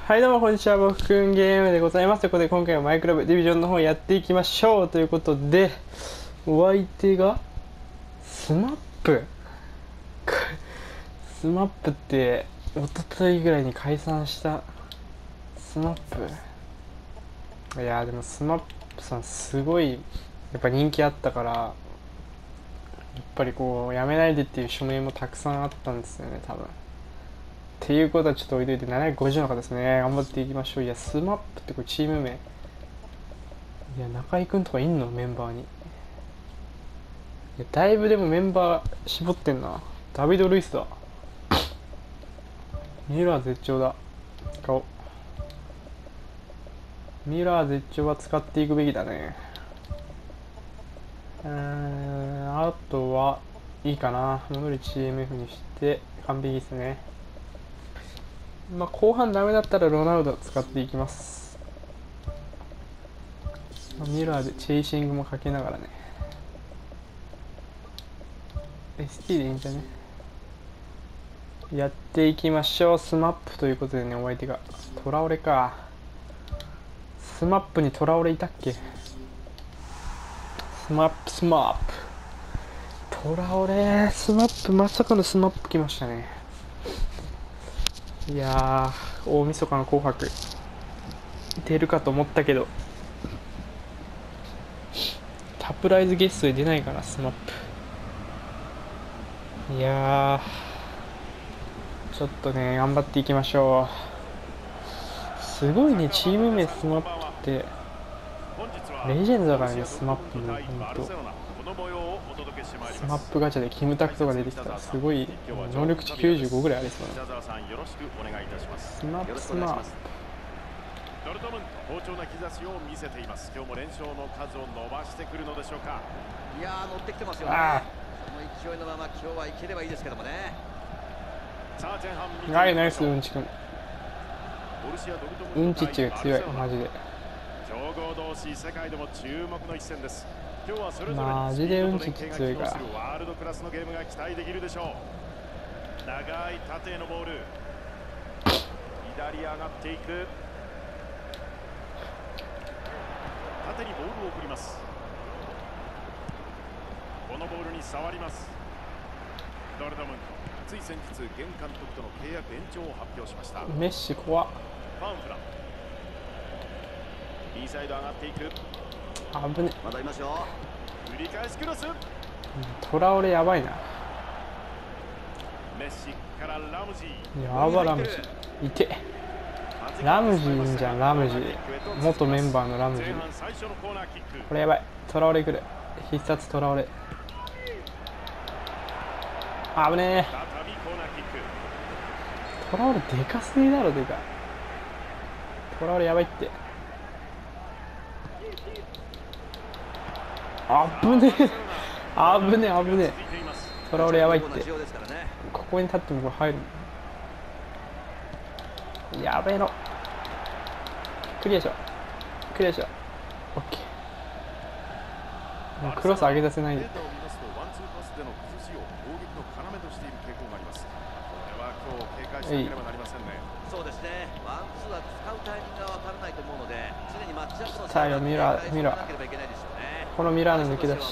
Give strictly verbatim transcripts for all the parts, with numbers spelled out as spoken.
はいどうもこんにちは、僕くんゲームでございます。ということで今回はマイクラブディビジョンの方やっていきましょうということで、お相手がスマップスマップって一昨日ぐらいに解散したスマップ。いやーでもスマップさんすごいやっぱ人気あったから、やっぱりこうやめないでっていう署名もたくさんあったんですよね、多分。っていうことはちょっと置いといて、ななひゃくごじゅうの方ですね。頑張っていきましょう。いや、スマップってこれチーム名。いや、中居くんとかいんのメンバーに。いや、だいぶでもメンバー絞ってんな。ダビド・ルイスだ。ミラー絶頂だ。使おう。ミラー絶頂は使っていくべきだね。うーん、あとは、いいかな。戻り チーエムエフ にして完璧ですね。まあ、後半ダメだったらロナウド使っていきます。ミラーでチェイシングもかけながらね。 エスティー でいいんじゃね。やっていきましょう。スマップということでね、お相手がトラオレか。スマップにトラオレいたっけ。スマップスマップトラオレスマップ、まさかのスマップ来ましたね。いやー、大晦日の紅白出るかと思ったけど、サプライズゲストで出ないからスマップ。いやー、ちょっとね頑張っていきましょう。すごいね、チーム名スマップってレジェンドだからね。スマップもほんとスマップガチャでキムタクとか出てきたらすごい能力値きゅうじゅうごぐらいありそうな。スマップスマップドルトムント好調な兆しを見せています。今日も連勝の数を伸ばしてくるのでしょうか。 いやー、乗ってきてますよね。その勢いのまま今日はいければいいですけどもね。 さあ前半見てはい、ナイスうんちくん。 ボルシアドルトムントうんちっちが強いマジで。 強豪同士、世界でも注目の一戦です。今日はそれぞれマジでうんちっち強いから。 ワールドクラスのゲームが期待できるでしょう。長い縦へのボール、左上がっていく。縦にボールを送ります。このボールに触ります。ドルトムント、つい先日現監督との契約延長を発表しました。 メッシ怖っ。 ファンフラン、インサイド上がっていく。 危ね。 まだいますよ。 繰り返しクロス。 トラオレやばいな。 メッシからラムジー。 やば、ラムジーいて。ラムジーいいんじゃん。ラムジー元メンバーのラムジー。これやばい。トラオレ来る。必殺トラオレ。あぶねえ。トラオレでかすぎだろ。でかトラオレやばいって。あぶねえ。あぶねえあぶねえ。トラオレやばいって。ここに立ってもこれ入る。やべえの。クリアしよう。クリアしよう。オッケー。もうクロス上げさせないで。 そうですね。ワンツーは使うタイミングがわからないと思うので、常にマッチアップの来たよミラーミラー。このミラーの抜け出し。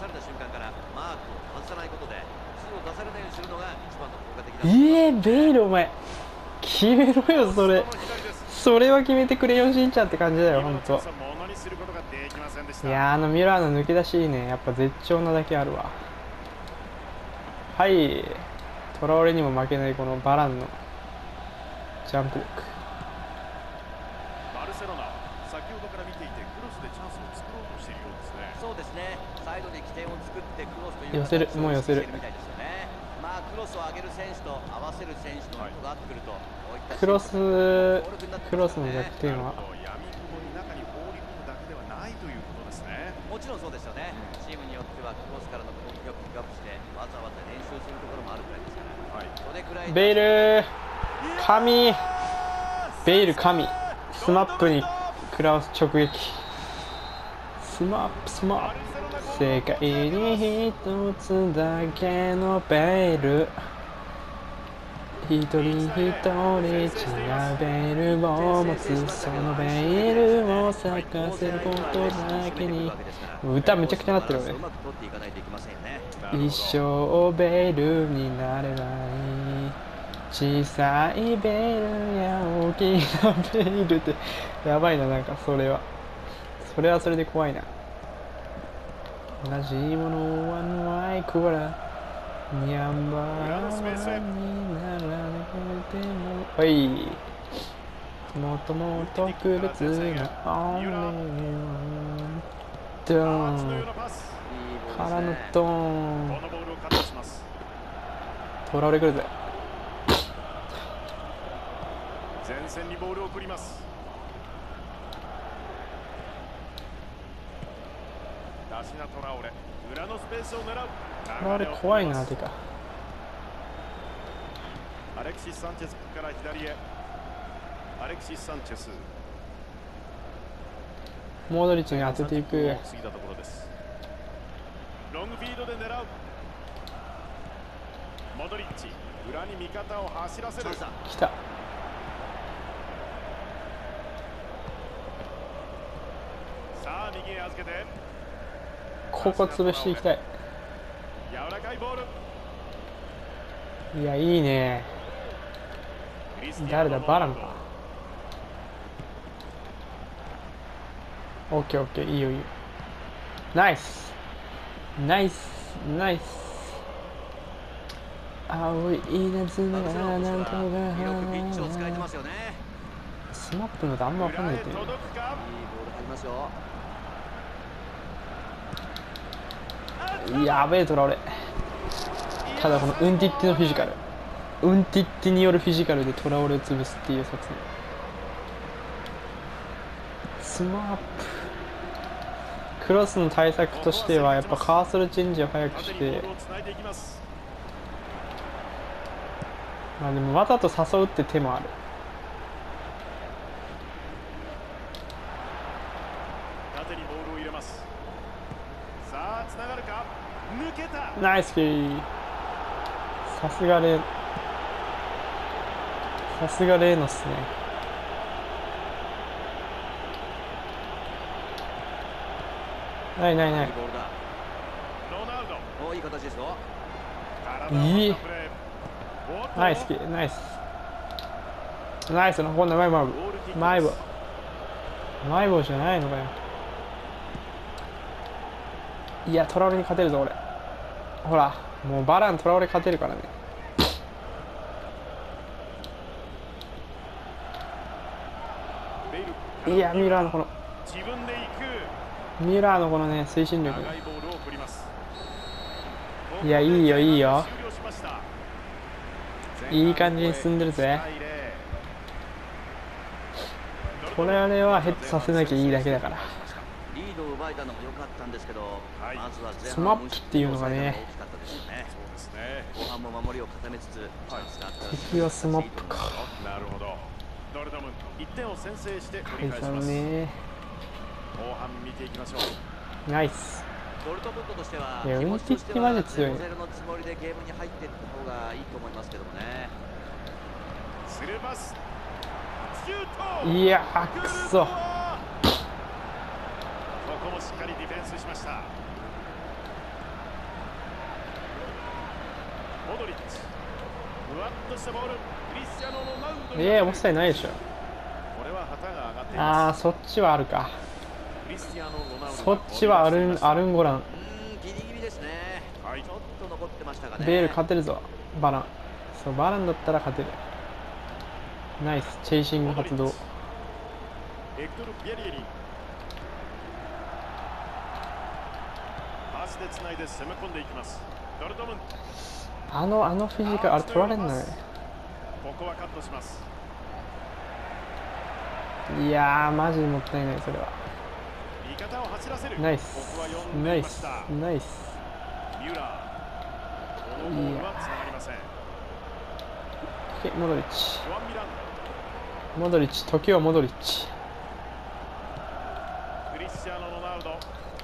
いえ、ベイルお前決めろよ。それそれは決めてくれよしんちゃんって感じだよほんと。いやー、あのミラーの抜け出しいいね。やっぱ絶頂なだけあるわ。はい、トラオレにも負けないこのバランのジャンプ力。 バルセロナ、先ほどから見ていてクロスでチャンスを作ろうとしているようですね。 そうですね。サイドで起点を作ってクロスという寄せる、もう寄せる。 まあクロスを上げる選手と合わせる選手のことがあってくると、 クロスクロスの逆転は闇雲に中に放り込むだけではないということですね。 もちろんそうですよね。チームによってはクロスからの攻撃をピックアップしてわざわざ練習するところもあるくらいですから、はい、それくらいベイル神ベイル神スマップに食らう直撃。スマップスマップ世界に一つだけのベイル。 一人一人違うベールを持つそのベールを咲かせることだけに歌めちゃくちゃなってるよね。一生ベールになればいい小さいベールや大きなベールってやばいな。なんかそれはそれはそれで怖いな。同じものはないからにゃんばらにならなくてもはいもっともっと特別なオンリードーンからのドーンとらわれくるぜ。 前線にボールを送ります。ダシナトラオレ裏のスペースを狙う。 とらわれ怖いな。てかアレクシス・サンチェスから左へ。アレクシス・サンチェスモドリッチに当てていく。 過ぎたところです。ロングフィードで狙う。モドリッチ裏に味方を走らせる。 来た。 さあ右へ預けてここ潰していきたい。 柔らかいボール。 いやいいね。誰だバランか。オッケーオッケーいいよいいよ。ナイスナイスナイス。青い稲妻がなんとかスマップのとあんま分かんないっていう。やべえトラオレ。ただこのウンティッティのフィジカルウンティッティによるフィジカルでトラオレを潰すっていう作戦。スマップクロスの対策としてはやっぱカーソルチェンジを早くして、まあでもわざと誘うって手もある。 縦にボールを入れます。さあつながるか。抜けた。 ナイスキー。さすがレさすがレーノっすね。ないないない。 いい形ですよ。 いい。ナイスキーナイスナイスの今度はマイボーマイボーマイボーじゃないのかよ。いやトラオレに勝てるぞ俺。ほらもうバラントラオレ勝てるからね。いやミュラーのこのミュラーのこのね推進力。いやいいよいいよいい感じに進んでるぜ。これあれはヘッドさせなきゃいいだけだから。 リードを奪えたのも良かったんですけど、まずはスマップっていうのがね後半も守りを固めつつ敵はスマップか。 なるほど。ドルトムンいってんを先制して折り返し解ます。 散ね。 後半見ていきましょう。 ナイス。 ドルトムントとしては、 いや、ウンティッティマジ強いね。 ゼロゼロのつもりでゲームに入っていった方がいいと思いますけどもね。 スルーパス。シュート。 いやーくそ。 ここもしっかりディフェンスしました。モドリッチ。ふわっとしたボール。クリスティアーノ・ロナウド。 ええー、オフサイドないでしょ。 これは旗が上がっています。 ああ、そっちはあるか。 クリスティアーノ・ロナウド。 そっちはアルンアルンゴラン。 うん、ギリギリですね。はい、ちょっと残ってましたかね。 ベール勝てるぞ。バラン。そうバランだったら勝てる。ナイスチェイシング発動。 エクトル・ビエリエリ。パスでつないで攻め込んでいきます。ドルトムント。 あのあのフィジカルあれ取られんのね。 ここはカットします。 いやーマジでもったいないそれは。 味方を走らせる。 ナイスナイスナイス。 ミュラー。このボールはつながりません。 モドリッチ。 ジョアン・ミランモドリッチ時はモドリッチ。 クリスティアーノ・ロナウド。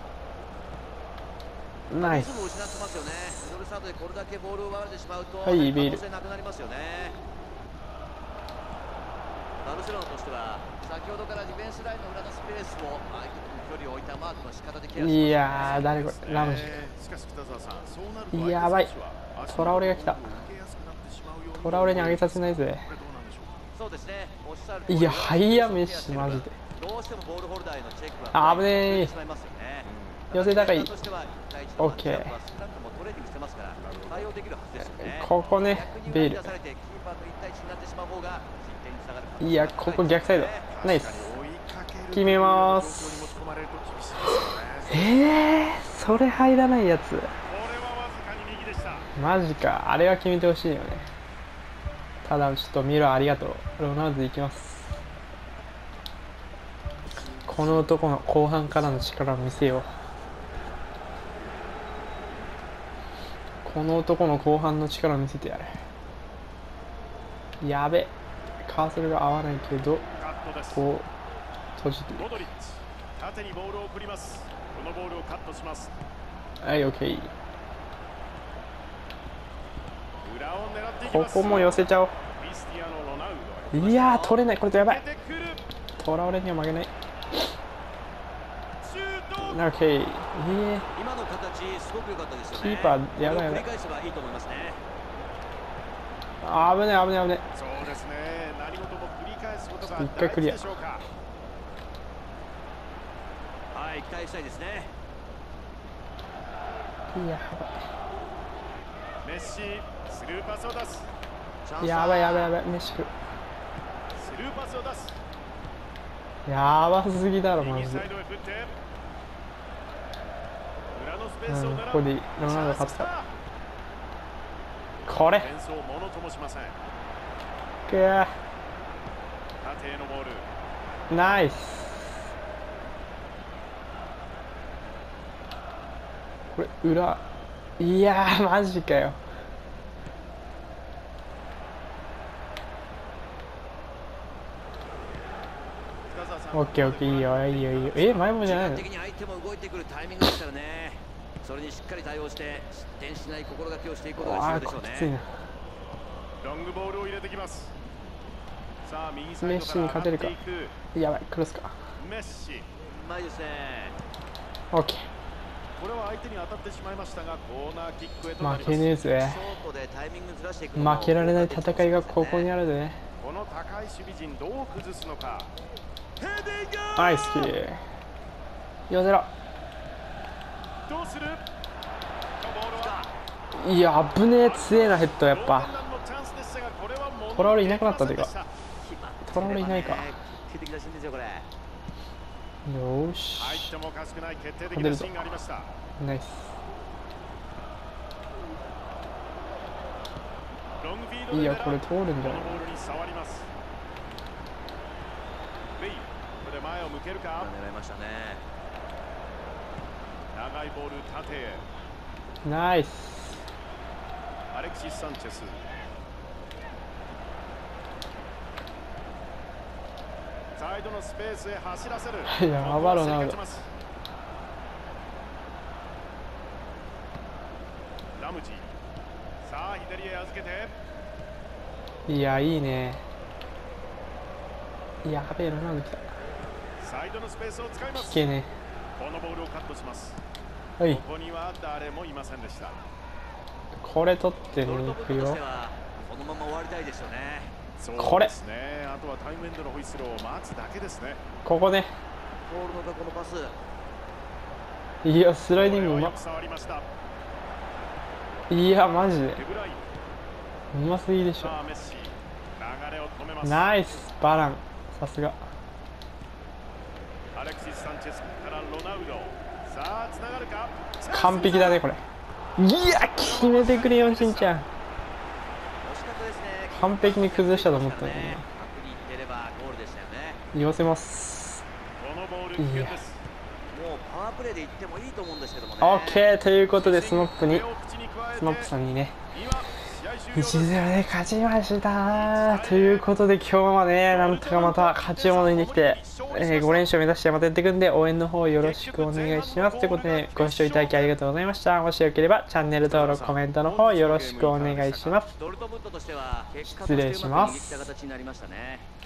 ナイス。 リズムを失ってますよね。ミドルサードでこれだけボールを奪われてしまうと、 はいビール。 可能性なくなりますよね。 バルセロナとしては先ほどからディフェンスラインの裏のスペースを相手との距離を置いたマークの仕方でケアします。 いやー誰これラムジしかし北澤さん、そうなるとーやばいトラオレが来た。トラオレに上げさせないぜ。 そうですね、おっしゃる通りいやハイヤメッシマジでどうしてもボールホルダーへのチェックはあぶねー。 しまいますよね。 寄せ高い。 としては一対一オッケーのマッチアップは少なくともトレーニングしてますから対応できるはずですよね。 ここねベイル。 逆に裏に出されてキーパーと一対一になってしまう方が失点につながる可能性がいやここ逆サイドナイス。決めまーす。えー、それ入らないやつマジか。あれは決めてほしいよね。ただちょっとミラーありがとう。ロナウドいきます。この男の後半からの力を見せよう。この男の後半の力を見せてやる。やべ、カーソルが合わないけどこう閉じてモドリッチ縦にボールを送ります。このボールをカットします。 はい、オッケー。 裏を狙っていきこます。 こも寄せちゃおう。 クリスティアーノ・ロナウドいやー取れない。これとやばい。 出てくるトラオレには負けない。 シュート。 オッケー。いいえ今の形すごく良かったですよね。 キーパーやばいやばい繰り返せばいいと思いますね。 あぶね危ね危ね。 そうですね。何事も繰り返すことが一回クリア大事でしょうか。 はい、期待したいですね。 いやメッシスルーパスを出す。 ばいやばいやばいやばい。メッシクスルーパスを出す。 やばすぎだろマジで。 右サイドへ振って裏のスペーうんスを狙う。 ここでロナウド勝った。これディフェンスをものともしません。 くー縦へのボール。 ナイス。これ裏いやーマジかよ。 北澤さんオッケーオッケーいいよいいよいいよ。え前もじゃないの。 的に相手も動いてくるタイミングですからね。それにしっかり対応して失点しない心がけをしていくことがあー必要でしょうこれきついな。 ね。 ロングボールを入れてきます。さあ右サイドメッシから上がってに勝てるかいく。 やばいクロスか。 メッシ。 うまいですね。 オッケこれは相手に当たってしまいましたがコーナーキックへとー負なります。 けねえぜ。 ショートでタイミングずらしていくのも負けられない戦いがここにあるぜ。 この高い守備陣どう崩すのか。ヘディング。 ナイスキー寄せろ。 どうする。ボールはいや危ねえ強えなヘッドやっぱ。 チャンスでしたがこれはもうトラオレいなくなったてか。トラオレいないか。 決定的なシーンですよこれ。 よーし入ってもおかしくない決定的なシーンがありました。 ナイス。 ロングフィードでいやこれ通るんじゃない。 このボールに触ります。ベイこれ前を向けるか。 狙いましたね。 長いボール縦へ。 ナイス。 アレクシス・サンチェス。サイドのスペースへ走らせる。 やばロナウド。 ラムジー。さあ左へ預けて。 いやいいね。やべえロナウド来た。 サイドのスペースを使います。 引けねこのボールをカットします。 え。はいここには誰もいませんでした。 これ取ってねドルトいくよムントとして。はこのまま終わりたいですよね。 これそうですね。あとはタイムエンドのホイッスルを待つだけですね。 ここね。 ボールのこのパス。 いやスライディングうまこれはよく触りました。 いやマジでデブライン。 うますぎでしょ。 さあメッシ流れを止めます。 ナイスバランさすが。 アレクシス・サンチェスからロナウド。さあつながるか。 完璧だねこれ。いや決めてくれよしんちゃん。 惜しかったですね。 完璧に崩したと思ったのに確にいってればゴールでしたよね。 寄せます。 このボール危険です。 もうパワープレーでいってもいいと思うんですけどもね。 オッケーということでスノップに手を口に加えてスノップさんにね今試合終了でいちす。 たいゼロで勝ちましたということで今日はねなんとかまた勝ち物にできて、えー、ご連勝目指してまたやっていくんで応援の方よろしくお願いしますということでご視聴いただきありがとうございました。もしよければチャンネル登録コメントの方よろしくお願いします。 ドルトムントとしては結果と失礼してうましますく握った形になりましたね。